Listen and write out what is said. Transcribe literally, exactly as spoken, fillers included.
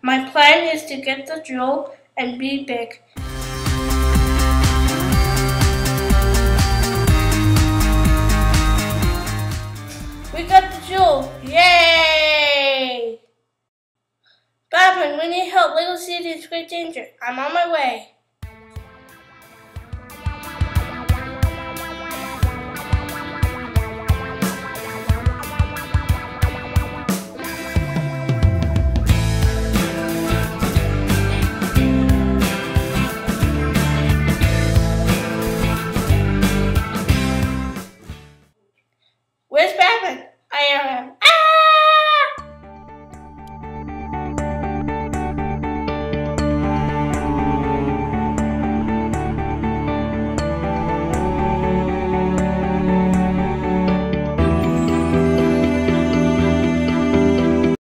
My plan is to get the jewel and be big. We got the jewel! Yay! Batman, we need help. Lego City is in great danger. I'm on my way.